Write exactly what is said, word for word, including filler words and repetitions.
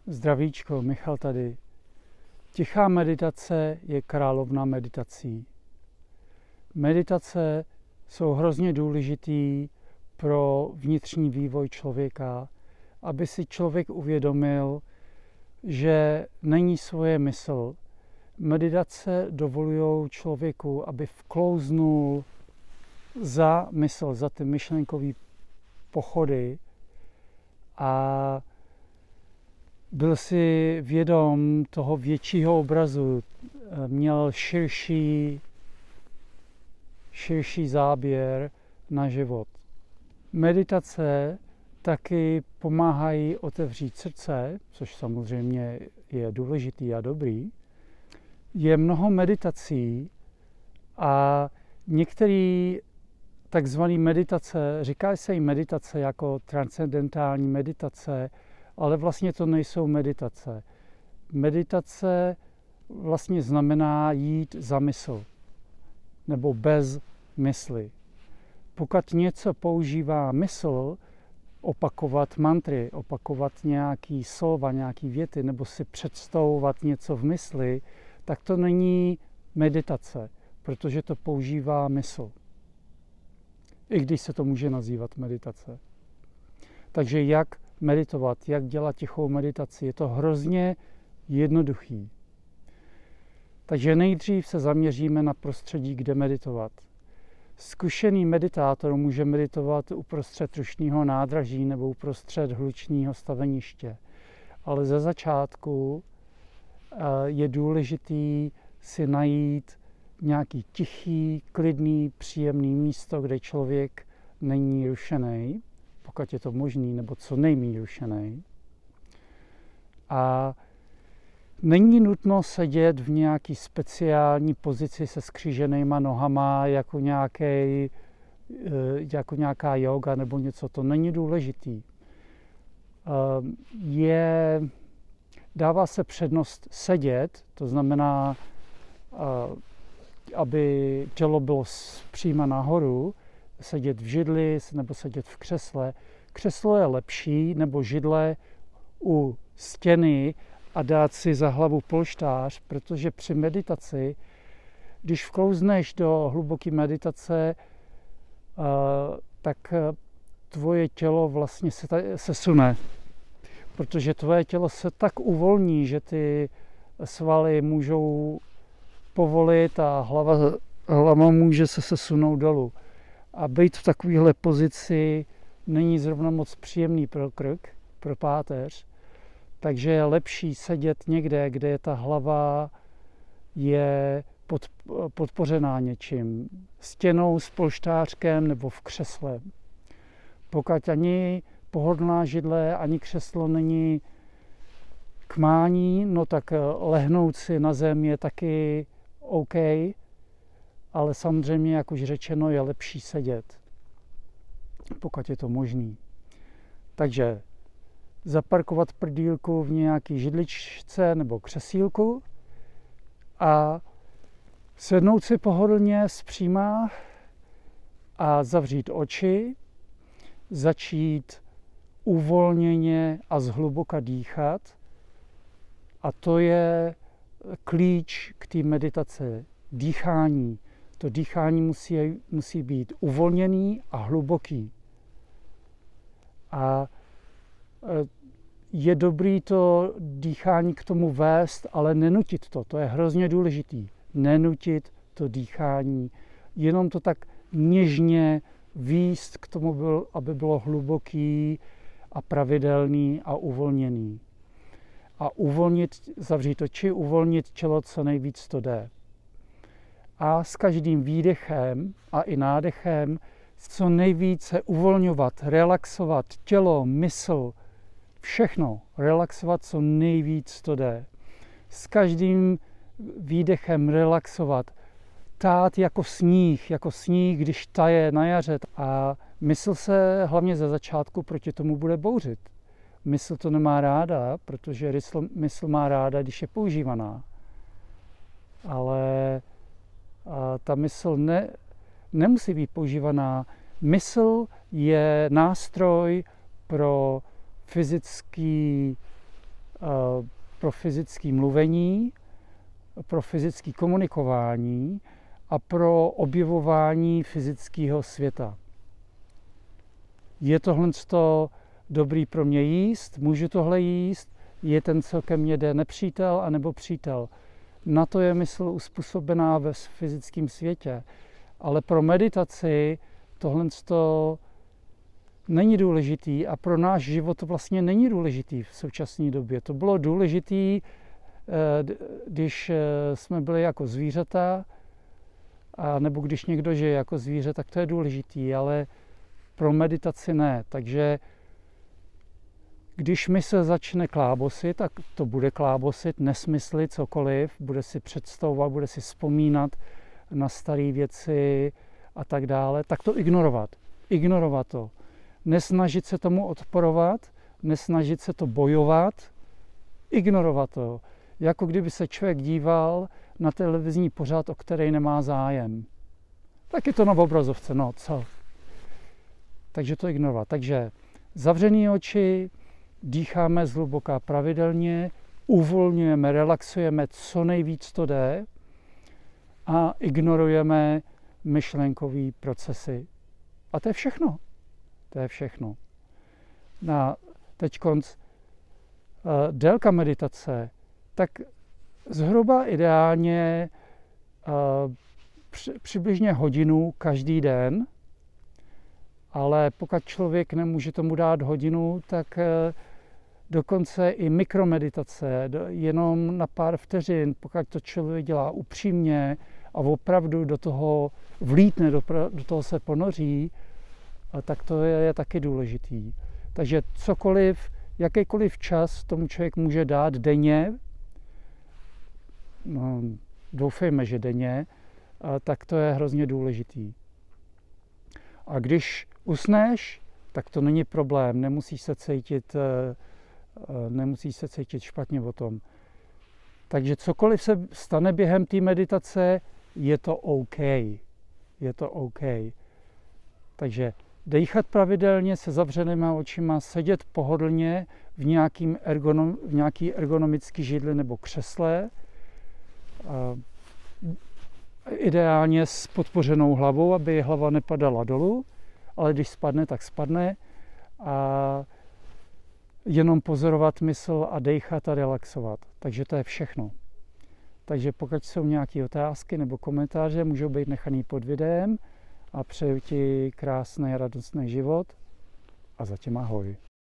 Zdravíčko, Michal tady. Tichá meditace je královna meditací. Meditace jsou hrozně důležitý pro vnitřní vývoj člověka, aby si člověk uvědomil, že není svoje mysl. Meditace dovolují člověku, aby vklouznul za mysl, za ty myšlenkové pochody a byl si vědom toho většího obrazu, měl širší, širší záběr na život. Meditace taky pomáhají otevřít srdce, což samozřejmě je důležitý a dobrý. Je mnoho meditací a některé takzvané meditace, říká se jim meditace jako transcendentální meditace, ale vlastně to nejsou meditace. Meditace vlastně znamená jít za mysl, nebo bez mysli. Pokud něco používá mysl, opakovat mantry, opakovat nějaký slova, nějaký věty, nebo si představovat něco v mysli, tak to není meditace, protože to používá mysl. I když se to může nazývat meditace. Takže jak meditovat, jak dělat tichou meditaci, je to hrozně jednoduchý. Takže nejdřív se zaměříme na prostředí, kde meditovat. Zkušený meditátor může meditovat uprostřed rušného nádraží nebo uprostřed hlučného staveniště. Ale ze začátku je důležitý si najít nějaký tichý, klidný, příjemný místo, kde člověk není rušený, pokud je to možný, nebo co nejméně rušený. A není nutno sedět v nějaký speciální pozici se skříženýma nohama, jako, nějaký, jako nějaká yoga nebo něco. To není důležitý. Je, dává se přednost sedět, to znamená, aby tělo bylo přímo nahoru, sedět v židli nebo sedět v křesle. Křeslo je lepší, nebo židle u stěny a dát si za hlavu polštář, protože při meditaci, když vklouzneš do hluboké meditace, tak tvoje tělo vlastně se, se sune. Protože tvoje tělo se tak uvolní, že ty svaly můžou povolit a hlava, hlava může se sesunout dolů. A být v takovéhle pozici není zrovna moc příjemný pro krk, pro páteř. Takže je lepší sedět někde, kde ta hlava je pod, podpořená něčím. Stěnou s polštářkem nebo v křesle. Pokud ani pohodlná židle, ani křeslo není k mání, no tak lehnout si na zem je taky OK, ale samozřejmě, jak už řečeno, je lepší sedět, pokud je to možný. Takže zaparkovat prdýlku v nějaký židličce nebo křesílku a sednout si pohodlně zpříma a zavřít oči, začít uvolněně a zhluboka dýchat. A to je klíč k té meditaci, dýchání. To dýchání musí, musí být uvolněný a hluboký. A je dobrý to dýchání k tomu vést, ale nenutit to. To je hrozně důležitý. Nenutit to dýchání. Jenom to tak něžně vést k tomu, aby bylo hluboký a pravidelný a uvolněný. A uvolnit, zavřít oči, uvolnit tělo, co nejvíc to jde. A s každým výdechem a i nádechem co nejvíce uvolňovat, relaxovat tělo, mysl, všechno, relaxovat, co nejvíc to jde. S každým výdechem relaxovat, tát jako sníh, jako sníh, když taje na jaře. A mysl se hlavně ze začátku proti tomu bude bouřit. Mysl to nemá ráda, protože mysl má ráda, když je používaná. Ale ta mysl ne, nemusí být používaná. Mysl je nástroj pro fyzický pro fyzické mluvení, pro fyzické komunikování a pro objevování fyzického světa. Je tohle dobrý pro mě jíst, můžu tohle jíst, je ten, co ke mně jde, nepřítel anebo přítel. Na to je mysl uspůsobená ve fyzickém světě. Ale pro meditaci tohle není důležitý a pro náš život to vlastně není důležitý v současné době. To bylo důležitý, když jsme byli jako zvířata, a nebo když někdo žije jako zvíře, tak to je důležitý, ale pro meditaci ne. Takže když mysl začne klábosit, tak to bude klábosit, nesmysly, cokoliv, bude si představovat, bude si vzpomínat na staré věci a tak dále, tak to ignorovat. Ignorovat to. Nesnažit se tomu odporovat, nesnažit se to bojovat, ignorovat to. Jako kdyby se člověk díval na televizní pořad, o který nemá zájem. Tak je to na obrazovce, no co? Takže to ignorovat. Takže zavřené oči, dýcháme zhluboka pravidelně, uvolňujeme, relaxujeme, co nejvíc to jde a ignorujeme myšlenkové procesy. A to je všechno. To je všechno. Na teď konc uh, délka meditace, tak zhruba ideálně uh, při, přibližně hodinu každý den, ale pokud člověk nemůže tomu dát hodinu, tak uh, dokonce i mikromeditace, jenom na pár vteřin, pokud to člověk dělá upřímně a opravdu do toho vlítne, do, do toho se ponoří, tak to je, je taky důležitý. Takže cokoliv, jakýkoliv čas tomu člověk může dát denně, no, doufejme, že denně, tak to je hrozně důležitý. A když usneš, tak to není problém, nemusíš se cítit, nemusíš se cítit špatně o tom. Takže cokoliv se stane během té meditace, je to OK. Je to OK. Takže dýchat pravidelně se zavřenýma očima, sedět pohodlně v, nějakým ergonom, v nějaký ergonomický židli nebo křesle, ideálně s podpořenou hlavou, aby hlava nepadala dolů, ale když spadne, tak spadne a jenom pozorovat mysl a dejchat a relaxovat. Takže to je všechno. Takže pokud jsou nějaké otázky nebo komentáře, můžou být nechaný pod videem a přeju ti krásný, radostný život a zatím ahoj.